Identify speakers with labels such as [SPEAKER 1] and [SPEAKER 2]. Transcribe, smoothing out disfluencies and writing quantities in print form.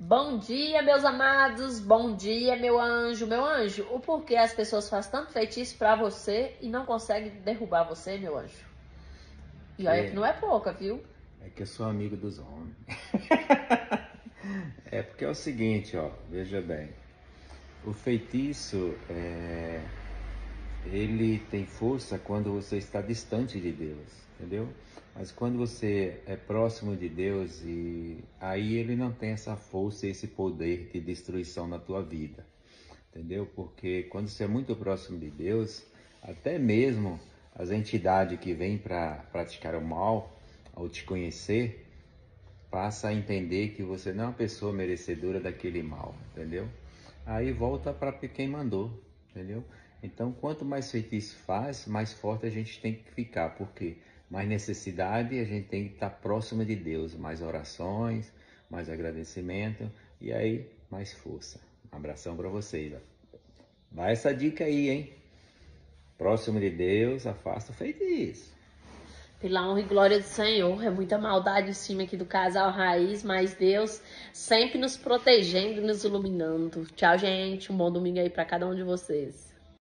[SPEAKER 1] Bom dia, meus amados. Bom dia, meu anjo. Meu anjo, o porquê as pessoas fazem tanto feitiço pra você e não conseguem derrubar você, meu anjo? E olha que não é pouca, viu?
[SPEAKER 2] É que eu sou amigo dos homens. É porque é o seguinte, ó, veja bem. O feitiço, ele tem força quando você está distante de Deus, entendeu? Mas quando você é próximo de Deus, e aí ele não tem essa força e esse poder de destruição na tua vida, entendeu? Porque quando você é muito próximo de Deus, até mesmo as entidades que vêm para praticar o mal, ao te conhecer, passa a entender que você não é uma pessoa merecedora daquele mal, entendeu? Aí volta para quem mandou, entendeu? Então, quanto mais feitiço faz, mais forte a gente tem que ficar, porque mais necessidade a gente tem que estar próximo de Deus, mais orações, mais agradecimento e aí mais força. Um abração para vocês. Dá essa dica aí, hein? Próximo de Deus, afasta o feitiço.
[SPEAKER 1] Pela honra e glória do Senhor, é muita maldade em cima aqui do casal Raiz, mas Deus sempre nos protegendo e nos iluminando. Tchau, gente. Um bom domingo aí pra cada um de vocês.